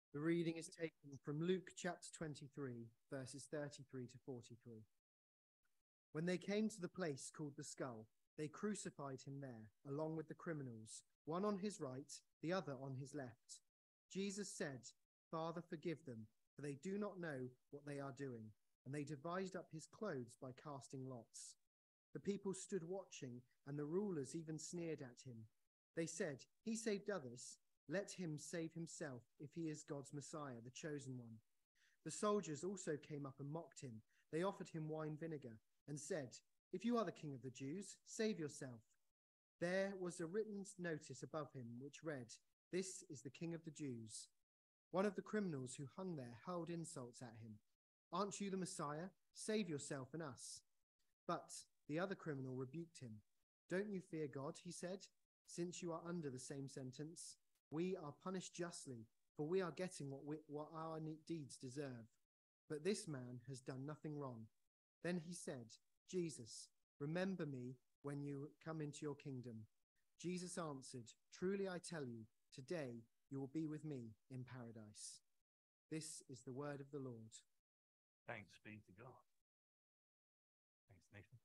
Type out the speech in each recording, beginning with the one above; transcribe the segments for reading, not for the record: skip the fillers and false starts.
The reading is taken from Luke chapter 23, verses 33 to 43. When they came to the place called the Skull, they crucified him there, along with the criminals, one on his right, the other on his left. Jesus said, "Father, forgive them, for they do not know what they are doing." And they divided up his clothes by casting lots. The people stood watching, and the rulers even sneered at him. They said, "He saved others. Let him save himself if he is God's Messiah, the chosen one." The soldiers also came up and mocked him. They offered him wine vinegar and said, "If you are the king of the Jews, save yourself." There was a written notice above him which read, "This is the King of the Jews." One of the criminals who hung there hurled insults at him. "Aren't you the Messiah? Save yourself and us." But the other criminal rebuked him. "Don't you fear God," he said, "since you are under the same sentence? We are punished justly, for we are getting what our deeds deserve. But this man has done nothing wrong." Then he said, "Jesus, remember me when you come into your kingdom." Jesus answered, "Truly I tell you, today you will be with me in paradise." This is the word of the Lord. Thanks be to God. Thanks, Nathan.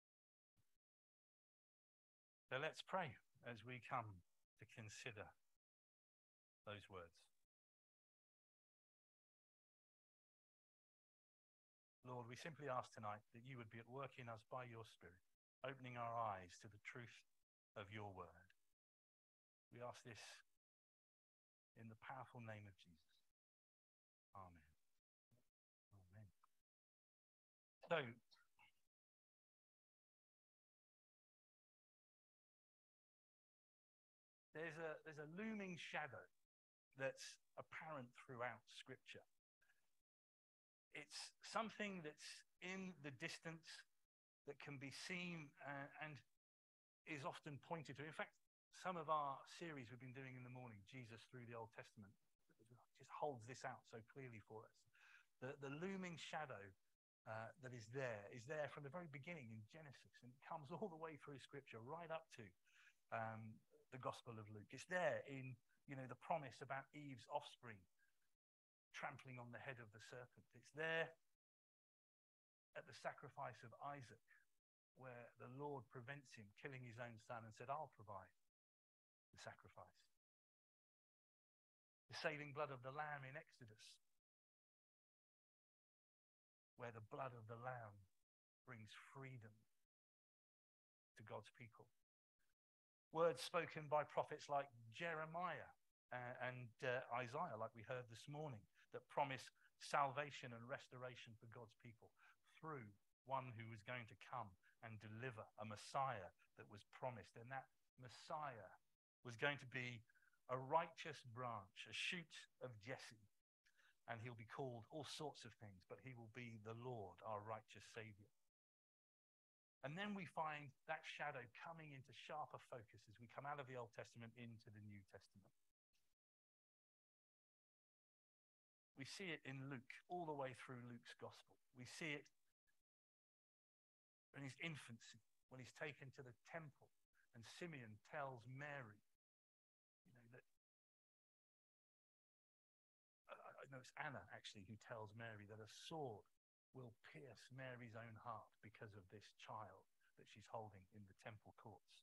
So let's pray as we come to consider those words. Lord, we simply ask tonight that you would be at work in us by your Spirit, opening our eyes to the truth of your word. We ask this in the powerful name of Jesus. Amen. Amen. So, there's a looming shadow that's apparent throughout Scripture. It's something that's in the distance that can be seen and is often pointed to. In fact, some of our series we've been doing in the morning, Jesus through the Old Testament, just holds this out so clearly for us. The looming shadow that is there from the very beginning in Genesis, and it comes all the way through Scripture, right up to the Gospel of Luke. It's there in the promise about Eve's offspring trampling on the head of the serpent. It's there at the sacrifice of Isaac, where the Lord prevents him killing his own son and said, "I'll provide the sacrifice." The saving blood of the Lamb in Exodus, where the blood of the Lamb brings freedom to God's people. Words spoken by prophets like Jeremiah and Isaiah, like we heard this morning, that promise salvation and restoration for God's people through one who was going to come and deliver, a Messiah that was promised. And that Messiah was going to be a righteous branch, a shoot of Jesse. And he'll be called all sorts of things, but he will be the Lord, our righteous Savior. And then we find that shadow coming into sharper focus as we come out of the Old Testament into the New Testament. We see it in Luke, all the way through Luke's Gospel. We see it in his infancy, when he's taken to the temple, and Simeon tells Mary, that it's Anna actually who tells Mary that a sword will pierce Mary's own heart because of this child that she's holding in the temple courts.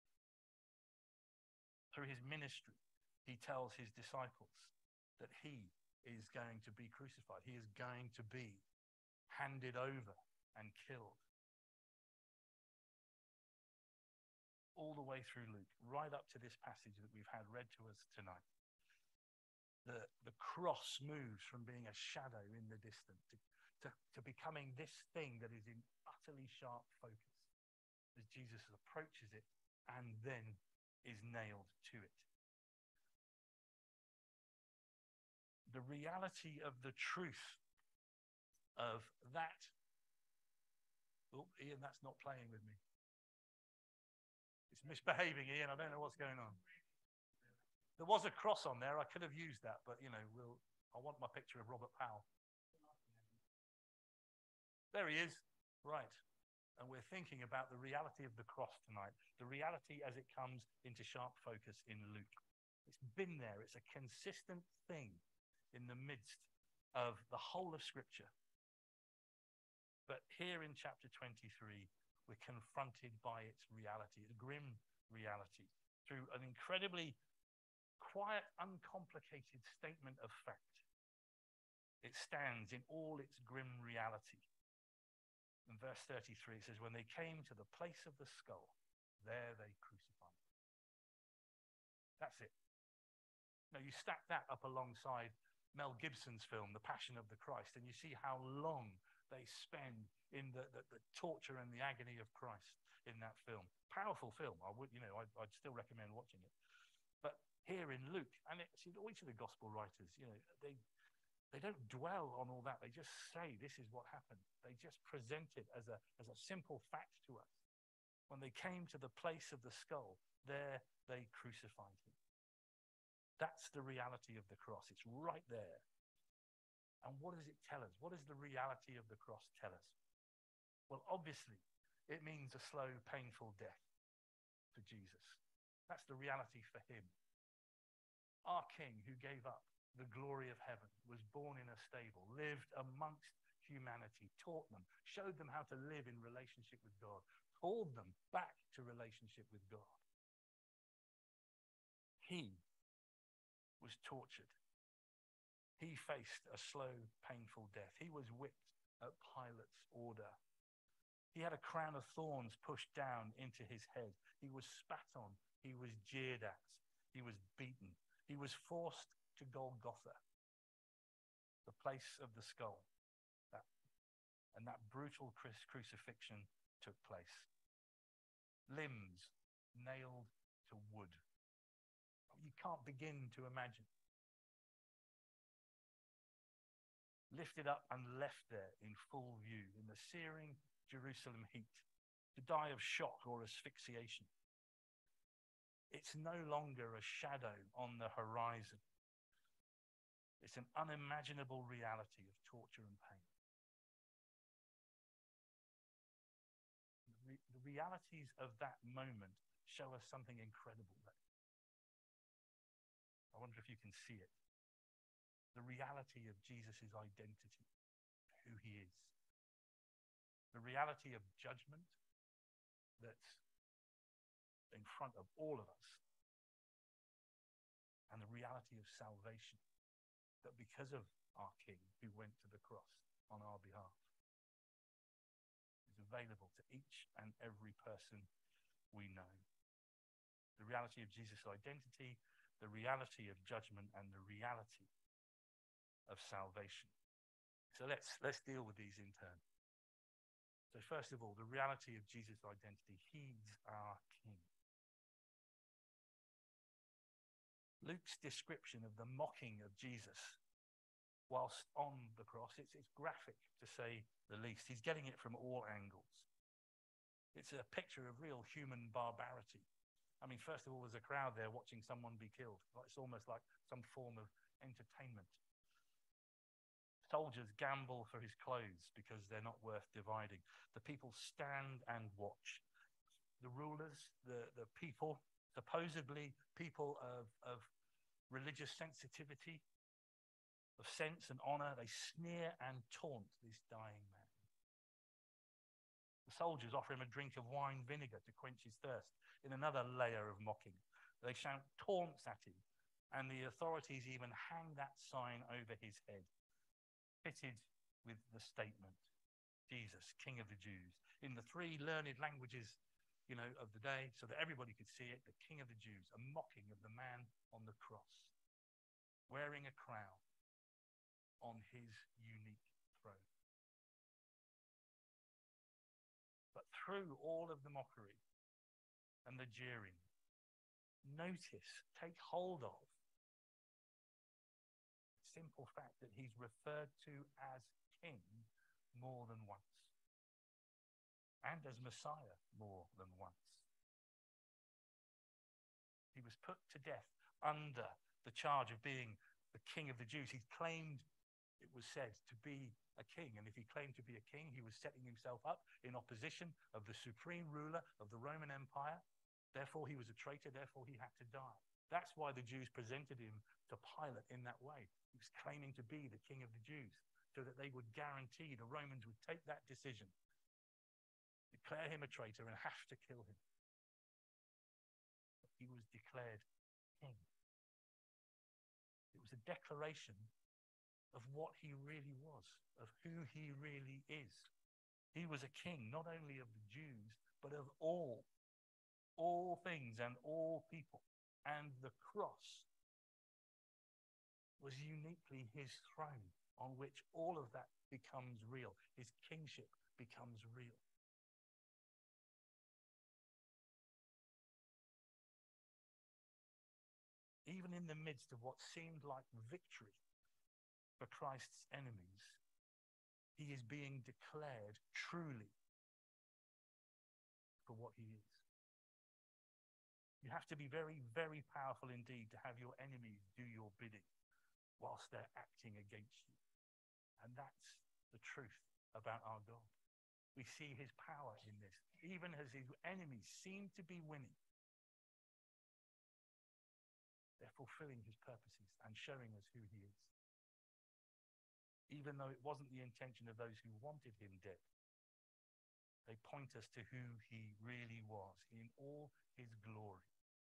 Through his ministry, he tells his disciples that he is going to be crucified. He is going to be handed over and killed. All the way through Luke, right up to this passage that we've had read to us tonight. The cross moves from being a shadow in the distance to becoming this thing that is in utterly sharp focus as Jesus approaches it and then is nailed to it. The reality of the truth of that. Oh, Ian, that's not playing with me. It's misbehaving, Ian. I don't know what's going on. There was a cross on there. I could have used that, but I want my picture of Robert Powell. There he is. Right. And we're thinking about the reality of the cross tonight, the reality as it comes into sharp focus in Luke. It's been there. It's a consistent thing in the midst of the whole of Scripture. But here in chapter 23, we're confronted by its reality, its grim reality, through an incredibly quiet, uncomplicated statement of fact. It stands in all its grim reality. In verse 33, it says, when they came to the place of the skull, there they crucified him. That's it. Now, you stack that up alongside Mel Gibson's film, The Passion of the Christ, and you see how long they spend in the torture and the agony of Christ in that film. Powerful film. I'd still recommend watching it. But here in Luke, and each of the gospel writers, they don't dwell on all that. They just say this is what happened. They just present it as a simple fact to us. When they came to the place of the skull, there they crucified him. That's the reality of the cross. It's right there. And what does it tell us? What does the reality of the cross tell us? Well, obviously, it means a slow, painful death for Jesus. That's the reality for him. Our King, who gave up the glory of heaven, was born in a stable, lived amongst humanity, taught them, showed them how to live in relationship with God, called them back to relationship with God. He was tortured. He faced a slow, painful death. He was whipped at Pilate's order. He had a crown of thorns pushed down into his head. He was spat on. He was jeered at. He was beaten. He was forced to Golgotha, the place of the skull. And that brutal crucifixion took place. Limbs nailed to wood. You can't begin to imagine. Lifted up and left there in full view in the searing Jerusalem heat, to die of shock or asphyxiation. It's no longer a shadow on the horizon. It's an unimaginable reality of torture and pain. The realities of that moment show us something incredible there. I wonder if you can see it. The reality of Jesus' identity, who he is. The reality of judgment that's in front of all of us. And the reality of salvation, that because of our King who went to the cross on our behalf, is available to each and every person we know. The reality of Jesus' identity, the reality of judgment, and the reality of salvation. So let's deal with these in turn. So first of all, the reality of Jesus' identity. He's our King. Luke's description of the mocking of Jesus whilst on the cross, it's graphic to say the least. He's getting it from all angles. It's a picture of real human barbarity. I mean, first of all, there's a crowd there watching someone be killed. It's almost like some form of entertainment. Soldiers gamble for his clothes because they're not worth dividing. The people stand and watch. The rulers, the people, supposedly people of religious sensitivity, of sense and honor, they sneer and taunt this dying man. The soldiers offer him a drink of wine vinegar to quench his thirst, in another layer of mocking. They shout taunts at him, and the authorities even hang that sign over his head, fitted with the statement, Jesus, King of the Jews, in the three learned languages, of the day, so that everybody could see it, the King of the Jews, a mocking of the man on the cross, wearing a crown on his unique throne. But through all of the mockery and the jeering, notice, take hold of the simple fact that he's referred to as King more than once, and as Messiah more than once. He was put to death under the charge of being the King of the Jews. He claimed, it was said, to be a king. And if he claimed to be a king, he was setting himself up in opposition of the supreme ruler of the Roman Empire. Therefore, he was a traitor. Therefore, he had to die. That's why the Jews presented him to Pilate in that way. He was claiming to be the king of the Jews, so that they would guarantee the Romans would take that decision, declare him a traitor, and have to kill him. But he was declared king. It was a declaration of what he really was, of who he really is. He was a king, not only of the Jews, but of all things and all people. And the cross was uniquely his throne, on which all of that becomes real. His kingship becomes real. Even in the midst of what seemed like victory for Christ's enemies, he is being declared truly for what he is. You have to be very, very powerful indeed to have your enemies do your bidding whilst they're acting against you. And that's the truth about our God. We see his power in this. Even as his enemies seem to be winning, they're fulfilling his purposes and showing us who he is. Even though it wasn't the intention of those who wanted him dead, they point us to who he really was in all his glory.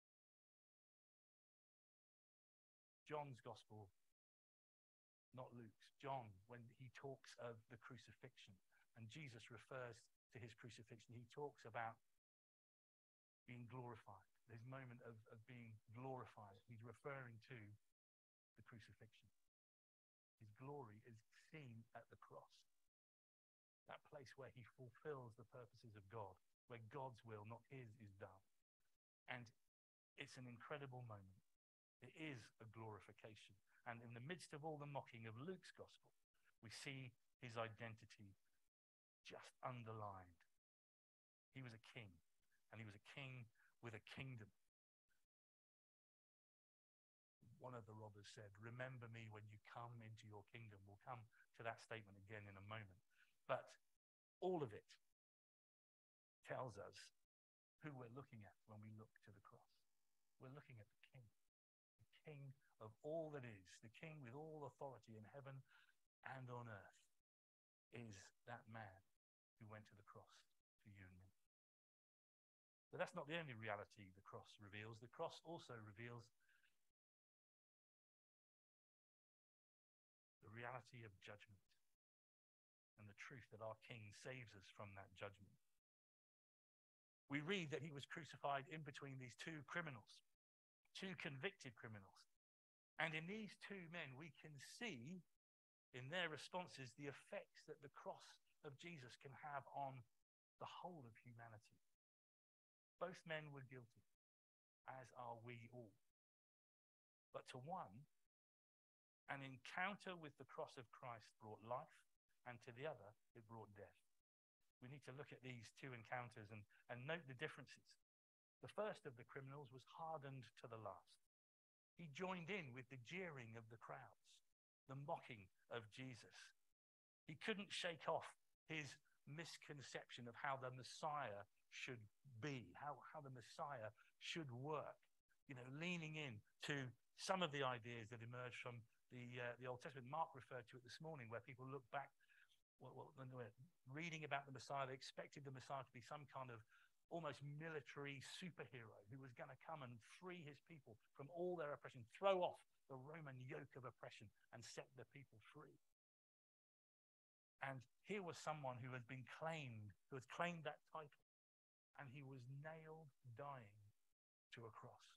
John's gospel, not Luke's, John, when he talks of the crucifixion, and Jesus refers to his crucifixion, he talks about being glorified. This moment of being glorified, he's referring to the crucifixion. His glory is seen at the cross. That place where he fulfills the purposes of God, where God's will, not his, is done. And it's an incredible moment. It is a glorification. And in the midst of all the mocking of Luke's gospel, we see his identity just underlined. He was a king, and he was a king with a kingdom. One of the robbers said, "Remember me when you come into your kingdom." We'll come to that statement again in a moment. But all of it tells us who we're looking at when we look to the cross. We're looking at the king of all that is, the king with all authority in heaven and on earth, is that man who went to the cross for you and me. But that's not the only reality the cross reveals. The cross also reveals the reality of judgment and the truth that our king saves us from that judgment. We read that he was crucified in between these two criminals, two convicted criminals. And in these two men, we can see in their responses the effects that the cross of Jesus can have on the whole of humanity. Both men were guilty, as are we all. But to one, an encounter with the cross of Christ brought life, and to the other, it brought death. We need to look at these two encounters and note the differences. The first of the criminals was hardened to the last. He joined in with the jeering of the crowds, the mocking of Jesus. He couldn't shake off his misconception of how the Messiah should be, how the Messiah should work, leaning in to some of the ideas that emerged from the Old Testament. Mark referred to it this morning, where people look back, when they were reading about the Messiah, they expected the Messiah to be some kind of almost military superhero who was going to come and free his people from all their oppression, throw off the Roman yoke of oppression and set the people free. And here was someone who had claimed that title, and he was nailed dying to a cross.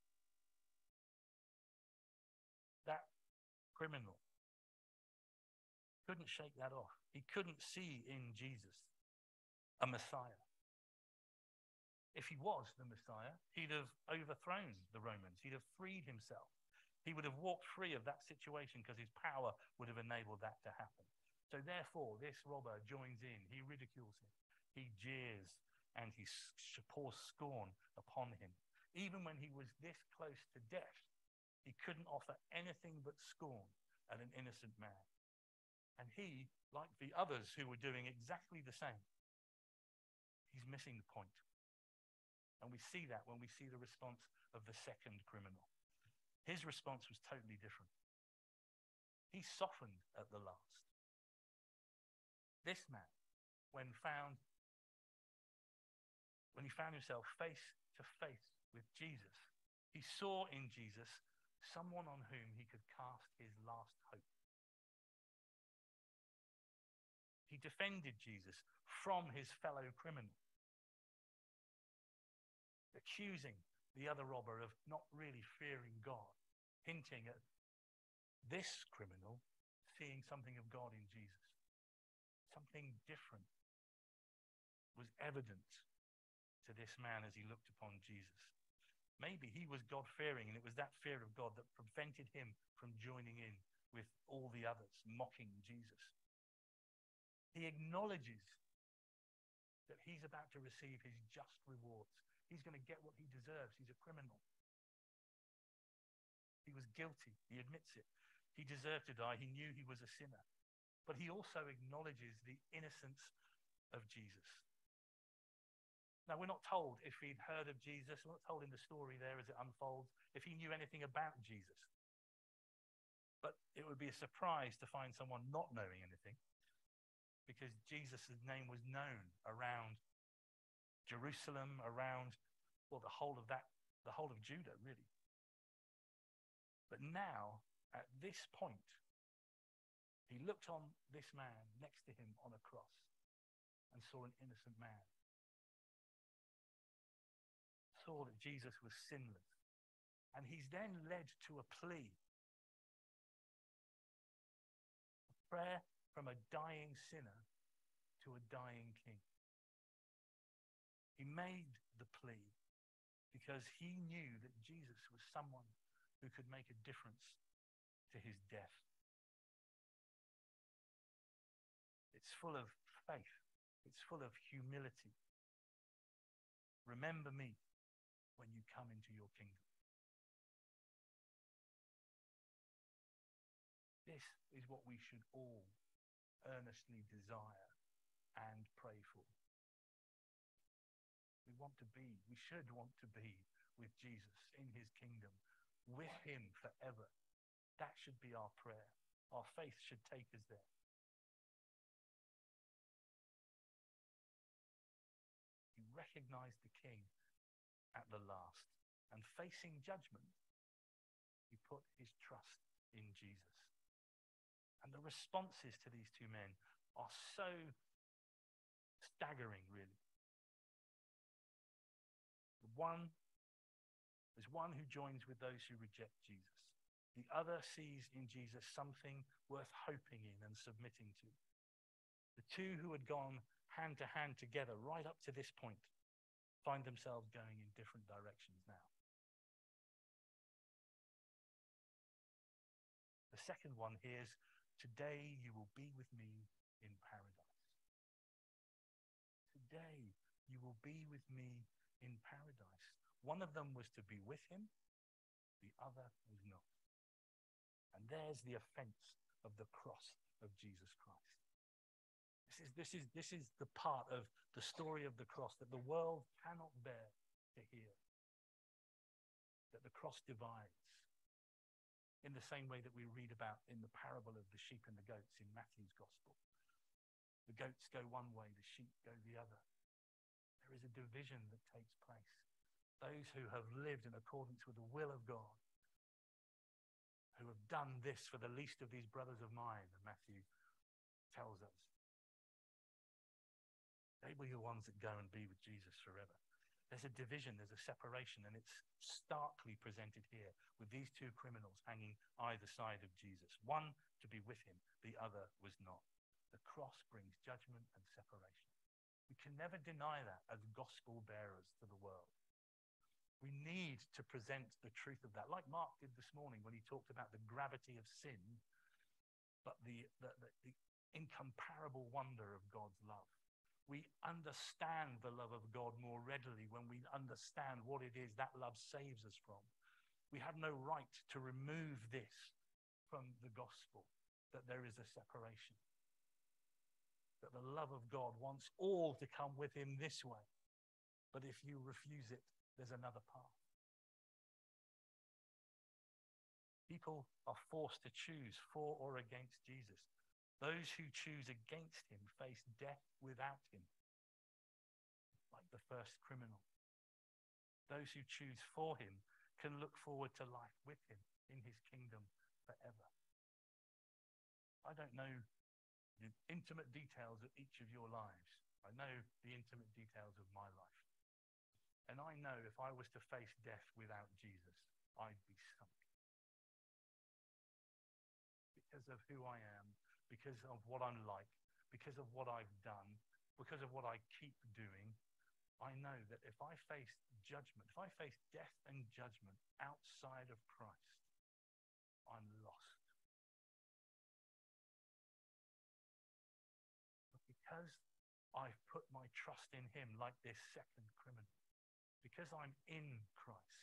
That criminal couldn't shake that off. He couldn't see in Jesus a Messiah. If he was the Messiah, he'd have overthrown the Romans. He'd have freed himself. He would have walked free of that situation because his power would have enabled that to happen. So therefore, this robber joins in. He ridicules him. He jeers and he pours scorn upon him. Even when he was this close to death, he couldn't offer anything but scorn at an innocent man. And he, like the others who were doing exactly the same, he's missing the point. And we see that when we see the response of the second criminal. His response was totally different. He softened at the last. This man, when he found himself face to face with Jesus, he saw in Jesus someone on whom he could cast his last hope. He defended Jesus from his fellow criminal, accusing the other robber of not really fearing God, hinting at this criminal seeing something of God in Jesus. Something different was evident to this man as he looked upon Jesus. Maybe he was God-fearing, and it was that fear of God that prevented him from joining in with all the others mocking Jesus. He acknowledges that he's about to receive his just rewards. He's going to get what he deserves. He's a criminal. He was guilty. He admits it. He deserved to die. He knew he was a sinner. But he also acknowledges the innocence of Jesus. Now, we're not told if he'd heard of Jesus. We're not told in the story there as it unfolds if he knew anything about Jesus. But it would be a surprise to find someone not knowing anything, because Jesus' name was known around Jerusalem, around, well, the whole of Judah, really. But now, at this point, he looked on this man next to him on a cross and saw an innocent man. Saw that Jesus was sinless. And he's then led to a plea. A prayer from a dying sinner to a dying king. He made the plea because he knew that Jesus was someone who could make a difference to his death. It's full of faith. It's full of humility. Remember me when you come into your kingdom. This is what we should all earnestly desire and pray for. We should want to be with Jesus in his kingdom, with him forever. That should be our prayer. Our faith should take us there. He recognized the king at the last, and facing judgment, he put his trust in Jesus. And the responses to these two men are so staggering, really. There's one who joins with those who reject Jesus. The other sees in Jesus something worth hoping in and submitting to. The two who had gone hand to hand together right up to this point find themselves going in different directions now. The second one hears, "Today you will be with me in paradise." Today you will be with me in paradise. One of them was to be with him, the other was not. And there's the offense of the cross of Jesus Christ. This is the part of the story of the cross that the world cannot bear to hear. That the cross divides. In the same way that we read about in the parable of the sheep and the goats in Matthew's Gospel. The goats go one way, the sheep go the other. There is a division that takes place. Those who have lived in accordance with the will of God, who have done this for the least of these brothers of mine, Matthew tells us, they were the ones that go and be with Jesus forever. There's a division, there's a separation, and it's starkly presented here with these two criminals hanging either side of Jesus. One to be with him, the other was not. The cross brings judgment and separation. We can never deny that as gospel bearers to the world. We need to present the truth of that, like Mark did this morning when he talked about the gravity of sin, but the incomparable wonder of God's love. We understand the love of God more readily when we understand what it is that love saves us from. We have no right to remove this from the gospel, that there is a separation. That the love of God wants all to come with him this way. But if you refuse it, there's another path. People are forced to choose for or against Jesus. Those who choose against him face death without him, like the first criminal. Those who choose for him can look forward to life with him in his kingdom forever. I don't know the intimate details of each of your lives. I know the intimate details of my life. And I know if I was to face death without Jesus, I'd be sunk. Because of who I am, because of what I'm like, because of what I've done, because of what I keep doing, I know that if I face judgment, if I face death and judgment outside of Christ, I'm lost. But because I've put my trust in him like this second criminal, because I'm in Christ,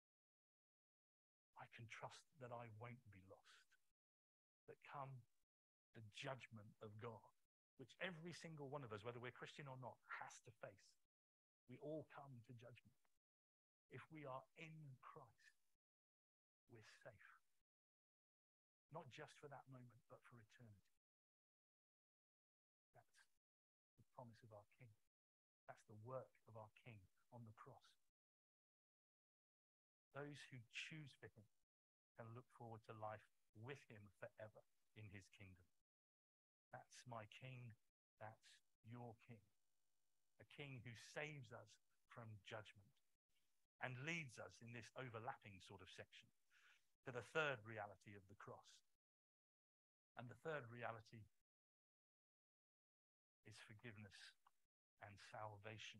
I can trust that I won't be lost. That come the judgment of God, which every single one of us, whether we're Christian or not, has to face. We all come to judgment. If we are in Christ, we're safe. Not just for that moment, but for eternity. That's the promise of our King. That's the work of our King on the cross. Those who choose for him can look forward to life with him forever in his kingdom. That's my King. That's your King. A King who saves us from judgment and leads us in this overlapping sort of section to the third reality of the cross. And the third reality is forgiveness and salvation.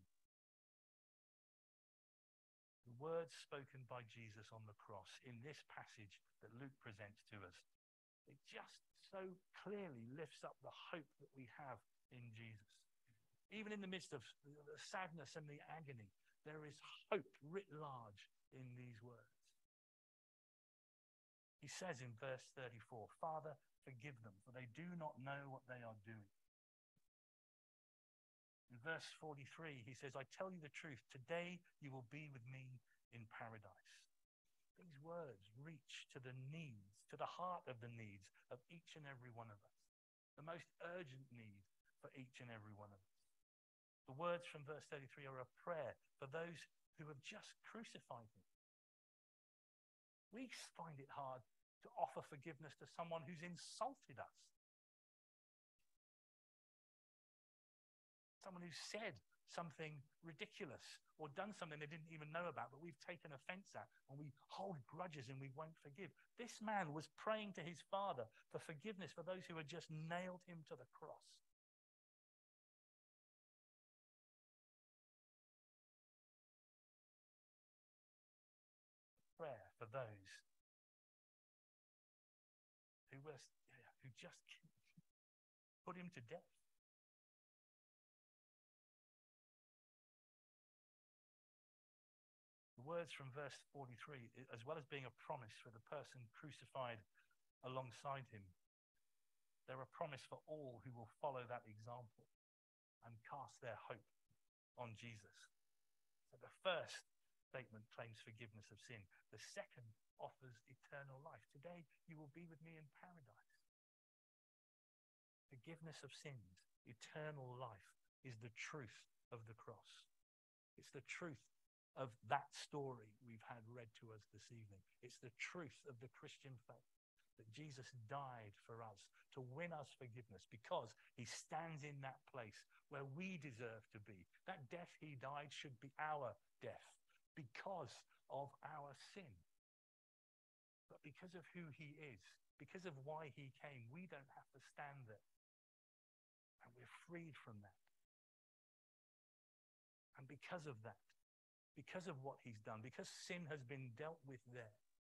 The words spoken by Jesus on the cross in this passage that Luke presents to us, it just so clearly lifts up the hope that we have in Jesus. Even in the midst of the sadness and the agony, there is hope writ large in these words. He says in verse 34, "Father, forgive them, for they do not know what they are doing." In verse 43, he says, "I tell you the truth, today you will be with me in paradise." These words reach to the needs, to the heart of the needs of each and every one of us. The most urgent need for each and every one of us. The words from verse 33 are a prayer for those who have just crucified him. We find it hard to offer forgiveness to someone who's insulted us. Someone who said something ridiculous or done something they didn't even know about, but we've taken offense at, and we hold grudges and we won't forgive. This man was praying to his Father for forgiveness for those who had just nailed him to the cross. Prayer for those who just put him to death. The words from verse 43, as well as being a promise for the person crucified alongside him, they're a promise for all who will follow that example and cast their hope on Jesus. So the first statement claims forgiveness of sin. The second offers eternal life. Today you will be with me in paradise. Forgiveness of sins, eternal life, is the truth of the cross. It's the truth of that story we've had read to us this evening. It's the truth of the Christian faith, that Jesus died for us to win us forgiveness because he stands in that place where we deserve to be. That death he died should be our death because of our sin. But because of who he is, because of why he came, we don't have to stand there. And we're freed from that. And because of that, because of what he's done, because sin has been dealt with there,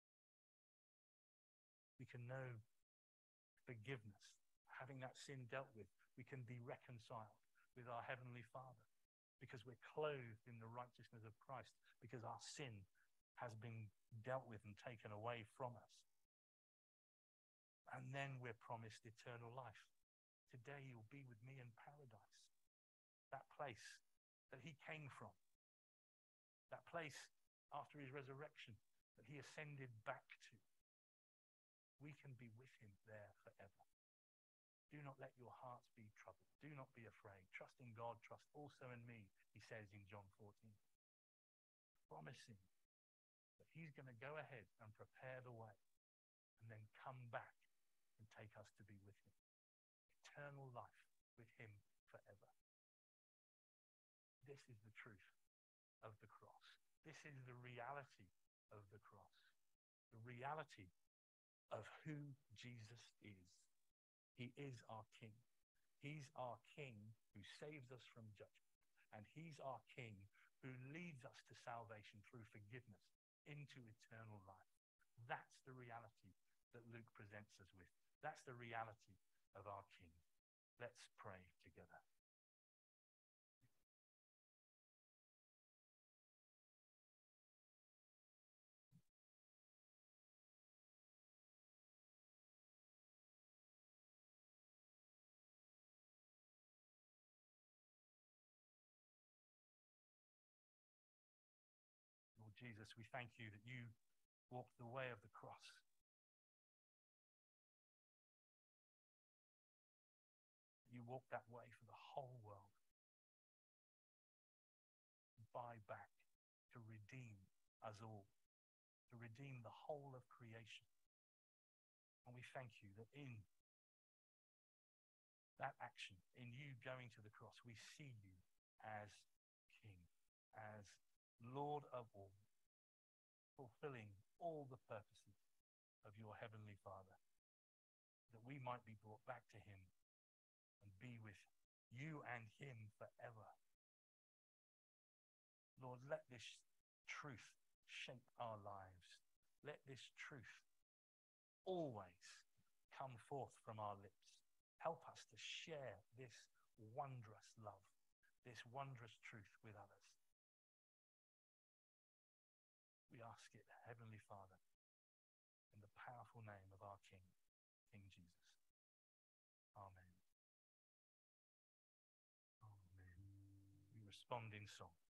we can know forgiveness. Having that sin dealt with, we can be reconciled with our Heavenly Father because we're clothed in the righteousness of Christ, because our sin has been dealt with and taken away from us. And then we're promised eternal life. Today you'll be with me in paradise. That place that he came from. That place after his resurrection that he ascended back to. we can be with him there forever. Do not let your hearts be troubled. Do not be afraid. Trust in God, trust also in me, he says in John 14. Promising that he's going to go ahead and prepare the way and then come back and take us to be with him. Eternal life with him forever. This is the truth of the cross. This is the reality of the cross. The reality of who Jesus is. He is our King. He's our King who saves us from judgment. And he's our King who leads us to salvation through forgiveness into eternal life. That's the reality that Luke presents us with. That's the reality of our King. Let's pray together. Lord Jesus, we thank you that you walked the way of the cross. You walked that way for the whole world. Buy back, to redeem us all, to redeem the whole of creation. And we thank you that in that action, in you going to the cross, we see you as King, as Lord of all, fulfilling all the purposes of your heavenly Father, that we might be brought back to him and be with you and him forever. Lord, let this truth shape our lives. Let this truth always come forth from our lips. Help us to share this wondrous love, this wondrous truth with others. We ask it, Heavenly Father, in the powerful name of our King, King Jesus. Amen. Amen. We respond in song.